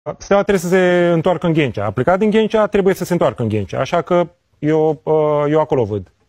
Steaua trebuie să se întoarcă în Ghencea. A plecat din Ghencea, trebuie să se întoarcă în Ghencea. Așa că eu acolo văd